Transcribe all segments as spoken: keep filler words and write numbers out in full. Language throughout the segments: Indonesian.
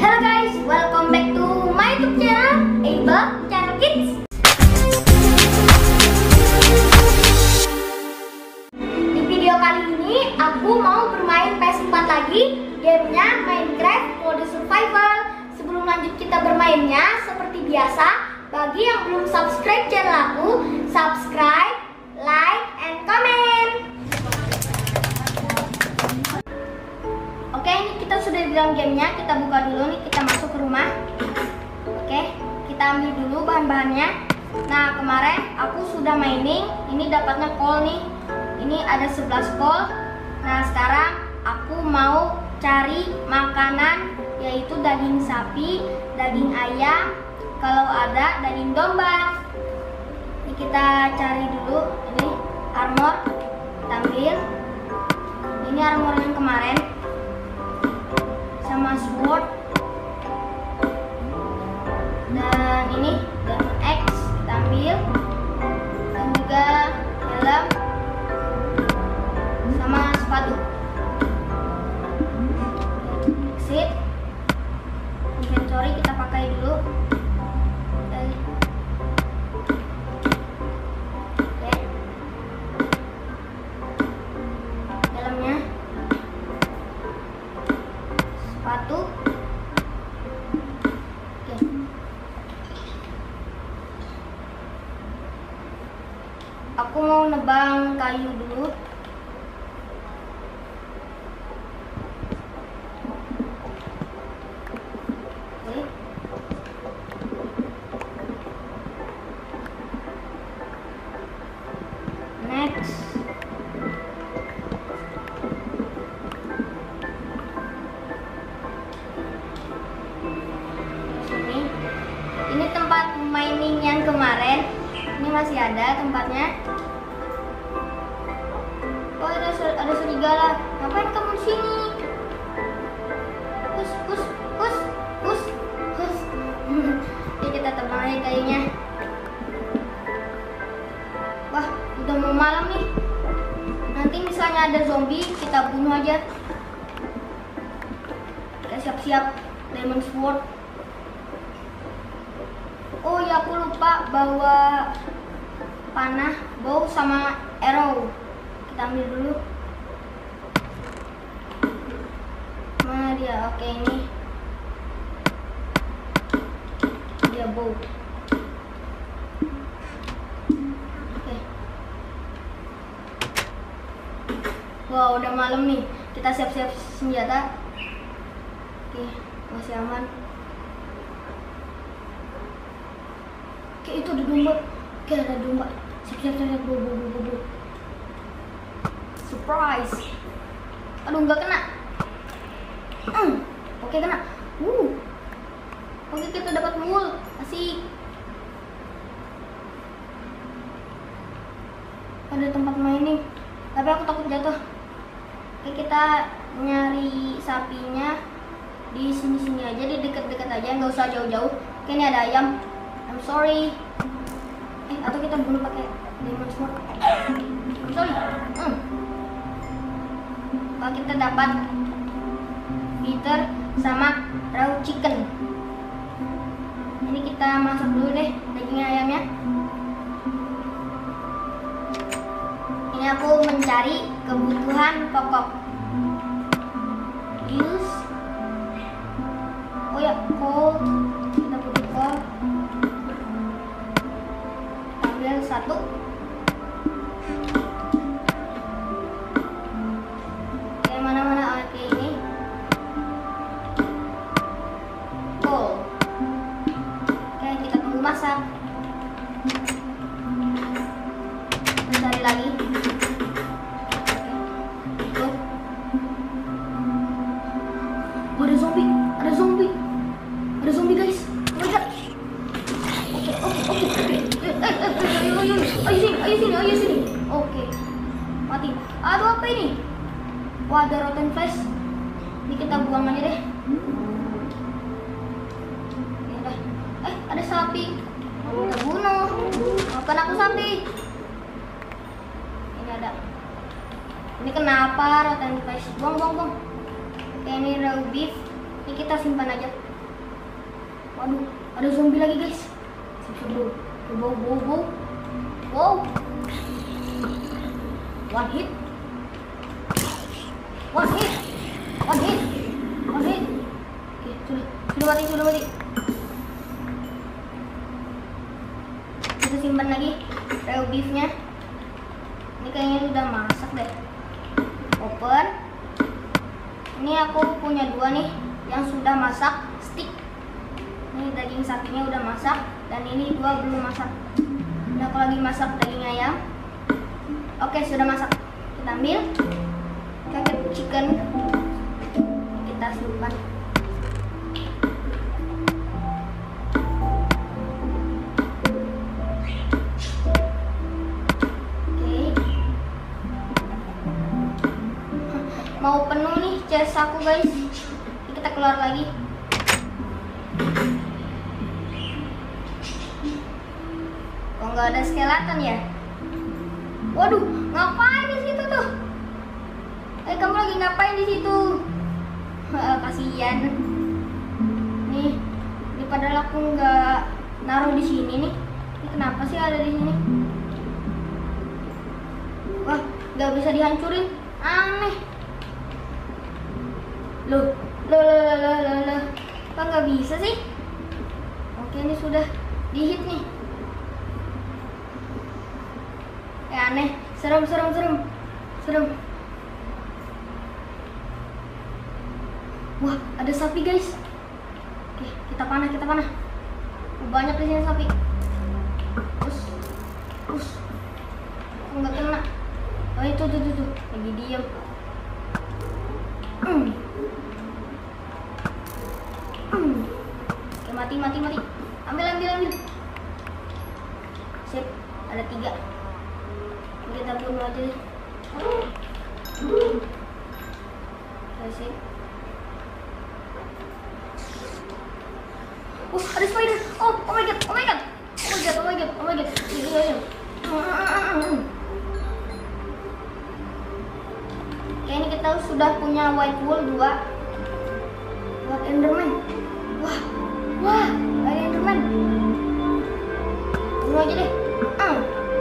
Hello guys, welcome back to my YouTube channel, Able Channel Kids. Di video kali ini aku mau bermain P S empat lagi, gamenya Minecraft Mode Survival. Sebelum lanjut kita bermainnya, seperti biasa, bagi yang belum subscribe channel aku, subscribe, like, and comment. Oke, ini kita sudah di dalam gamenya. Kita buka dulu nih, kita masuk ke rumah. Oke, kita ambil dulu bahan-bahannya. Nah, kemarin aku sudah mining. Ini dapatnya coal nih. Ini ada sebelas coal. Nah, sekarang aku mau cari makanan, yaitu daging sapi, daging ayam, kalau ada daging domba. Ini kita cari dulu. Ini armor, kita ambil. Ini armor yang kemarin, sama sword, dan ini diamond X kita ambil, dan juga helm sama sepatu. Exit, inventory kita pakai dulu. Oke, helmnya, sepatu. Oke. Aku mau nebang kayu dulu. Oke. Next. Ini tempat mining yang kemarin. Ini masih ada tempatnya. Oh, ada ada serigala. Ngapain kamu di sini? Pus, pus, pus, pus, pus. Ini kita tebang aja kayunya. Wah, udah mau malam nih. Nanti misalnya ada zombie, kita bunuh aja. Kita siap-siap diamond sword. Oh ya, aku lupa bawa panah, bow, sama arrow. Kita ambil dulu. Mana dia? Oke, ini dia bow. Oke. Wow, udah malam nih. Kita siap-siap senjata. Oke, masih aman. Oke, itu ada domba. Oke, ada domba. Siap-siap, siap, bu, bu, bu, bu. Surprise. Aduh, nggak kena. Mm. Oke, kena. Uh. Oke, kita dapat wool. Asik. Ada tempat mining. Tapi aku takut jatuh. Oke, kita nyari sapinya di sini-sini aja, di dekat-dekat aja, nggak usah jauh-jauh. Oke, ini ada ayam. I'm sorry. Eh, atau kita bunuh pakai diamond sword. I'm sorry. Hmm. Kalau kita dapat bitter sama raw chicken. Ini kita masak dulu deh daging ayamnya. Ini aku mencari kebutuhan pokok. Use. Oh ya, coal. Kita butuh coal. Ambil satu. Oke, mana-mana. Oke, ini coal. Oke, kita tunggu masak. Mencari lagi. Oke, tuh. Oh, ada zombie, ada zombie, ada zombie guys. Oh my god. Oke, oke, oke, oke. Ayo, ayo, ayo sini, ayo sini, ayo sini. Oke, mati. Aduh, apa ini? Wah, ada rotten flesh. Ini kita buang aja deh. Ya udah. Eh, ada sapi. Kita bunuh. Makan aku sapi. Ini ada. Ini kenapa rotten flesh? Buang, buang, buang. Oke, ini raw beef. Ini kita simpan aja. Waduh, ada zombie lagi guys. Simpan dulu. Wow, wow, wow. Wow. One hit. One hit. One hit. One hit. Oke, sudah. Sudah mati, sudah mati. Kita simpan lagi raw beefnya. Ini kayaknya sudah masak deh. Open. Ini aku punya dua nih yang sudah masak stick. Ini daging sapinya udah masak dan ini dua belum masak. Ini aku lagi masak daging ayam. Oke, sudah masak. Kita ambil pakai chicken. Kita simpan. Mau penuh nih chest aku guys. Kita keluar lagi. Kok nggak ada skeleton ya? Waduh, ngapain di situ tuh? Eh, kamu lagi ngapain di situ? Kasihan. Nih, ini padahal aku nggak naruh di sini nih. Ini kenapa sih ada di sini? Wah, nggak bisa dihancurin. Aneh. Loh, loh, loh, loh, loh, loh, loh. Kok nggak bisa sih? Oke, ini sudah dihit nih. Eh, aneh, serem, serem, serem, serem. Wah, ada sapi guys. Oke, kita panah, kita panah. Banyak di sini sapi. Terus, terus, nggak kena. Oh itu, tuh, tuh, tuh, lagi diam. Hmm. Hmm. Oke, mati, mati, mati. Ambil, ambil, ambil. Sip, ada tiga. Kita bunuh aja deh. Oke, sip. Uh, ada spider. Oh, oh my god, oh my god. Oh my god, oh my god, oh my god. Ini, ini. Oke, ini kita sudah punya white wool dua. Buat enderman. Wah, wah, ada enderman. Bunuh aja deh. Uh.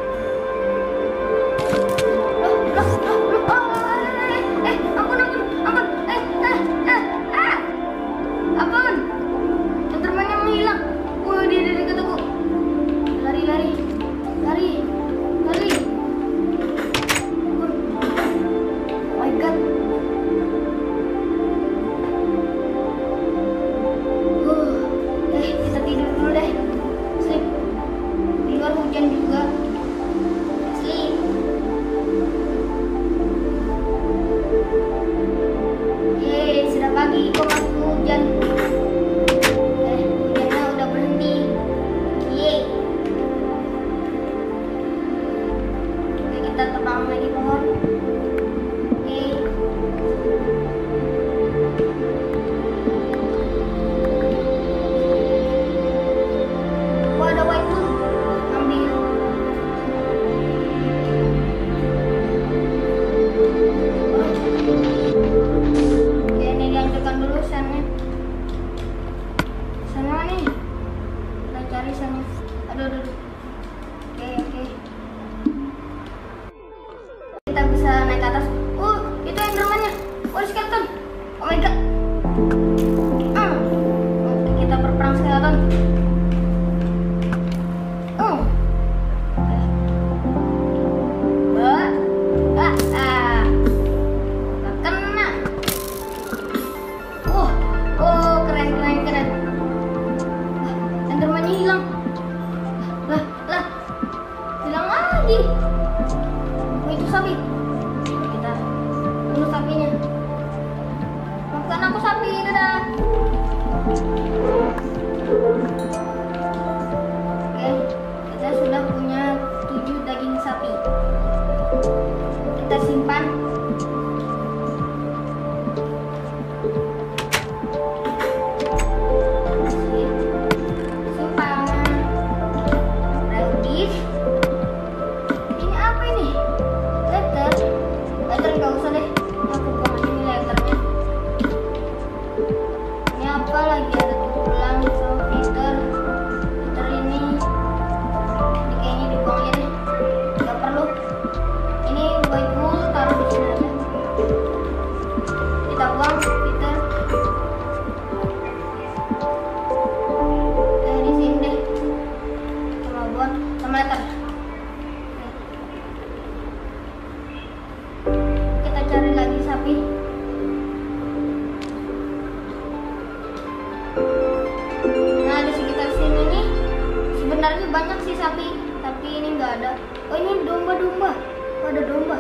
Loh, loh, loh, loh. Oh, eh, eh, ampun, ampun, ampun. Eh, eh, eh, ah. Ampun. Enderman-nya menghilang. Wah, dia dari dekat aku. Lari, lari, lari, lari. Ampun. Oh my god. sebenarnya banyak sih sapi, tapi ini nggak ada. Oh ini domba-domba. Oh, ada domba.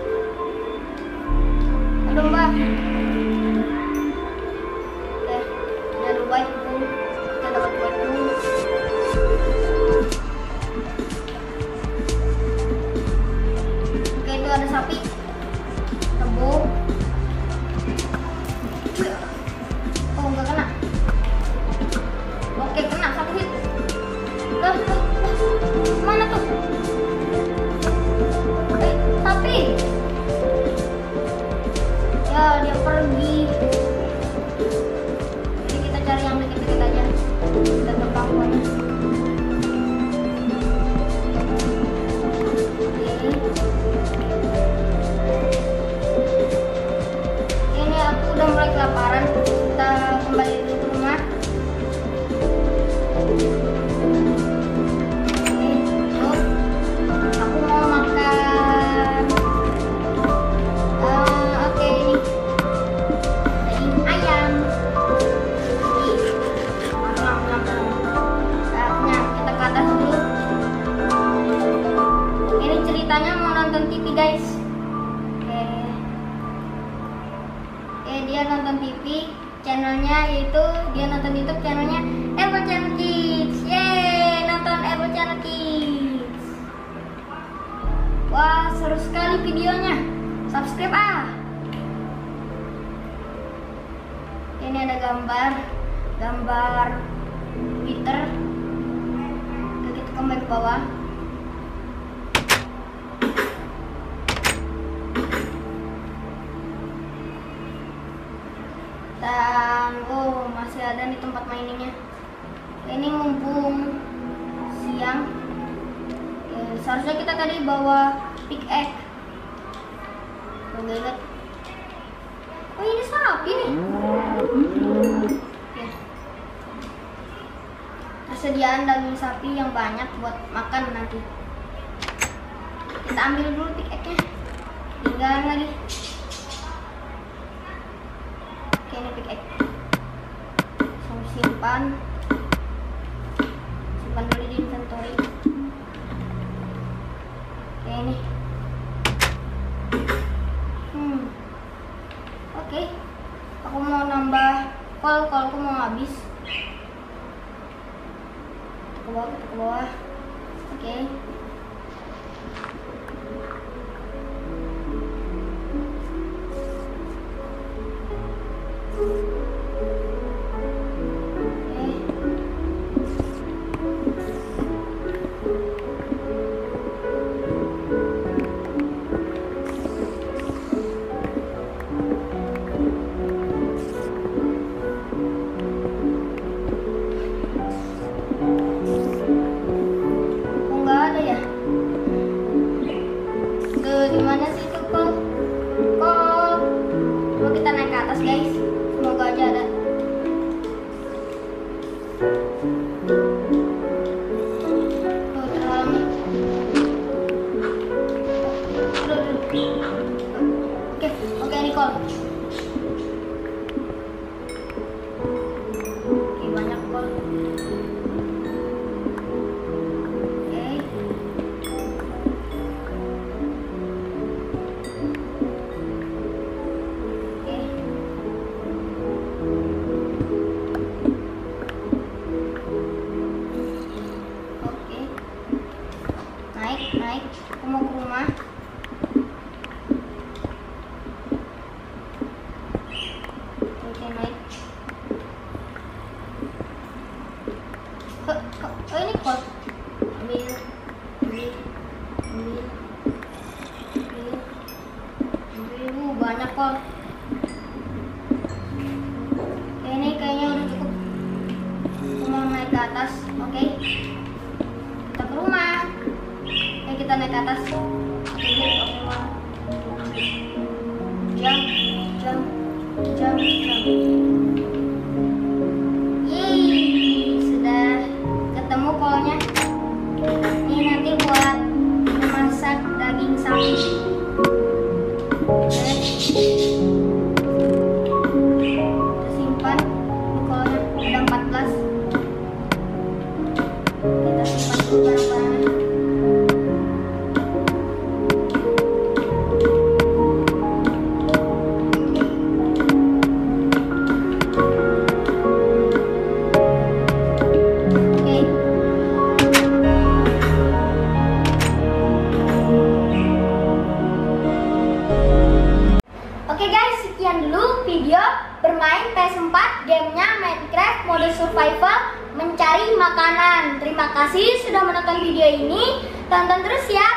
Ada domba. Oke, ada domba itu. Kita dapat batu. Oke, itu ada sapi. Kebo. Oh, nggak kena. Oke, kena satu hit. Loh, loh, loh. Mana tuh? Eh, sapi. Ya, dia pergi. Jadi kita cari yang deket-deket aja. Kita tebak pokoknya. Oke. Ini aku udah mulai kelaparan. Kita kembali dulu ke rumah. Ceritanya mau nonton T V guys. Oke. Oke, dia nonton T V, channelnya yaitu dia nonton YouTube channelnya Apple Channel Kids. Yeay, nonton Apple Channel Kids. Wah, seru sekali videonya. Subscribe ah. Ini ada gambar, gambar Twitter. Kita kembali ke bawah. Dan oh, masih ada nih tempat maininnya. Ini mumpung siang. Oke, seharusnya kita tadi bawa pickaxe. Enggak lihat. Oh, ini sapi nih. Oke. Persediaan daging sapi yang banyak buat makan nanti. Kita ambil dulu pickaxe-nya. Tinggal lagi. Ini pickaxe, langsung simpan simpan dulu di inventory. Oke, ini hmm oke, aku mau nambah kol, kolku mau habis. Ke bawah, kita ke bawah. Oke. Gimana sih itu kol? Kol. Coba kita naik ke atas guys. Semoga aja ada. Tuh, terhalang nih. Aduh, aduh. Oke, oke ini kol. Oke, banyak kol. Naik, aku mau ke rumah. Oke, naik. Oh, oh ini kol. Ambil, ambil, ambil, ambil, ambil. Uh, banyak kol. Oke, ini kayaknya udah cukup. Aku mau naik ke atas. Oke, kita ke rumah. Kita naik ke atas. Jam, jam, jam, jam. Yeay, sudah ketemu kolnya. Ini nanti buat memasak daging sapi. Oke. Kita simpan. Ini kolnya udah empat belas. Kita simpan. survival mencari makanan. Terima kasih sudah menonton video ini. Tonton terus ya.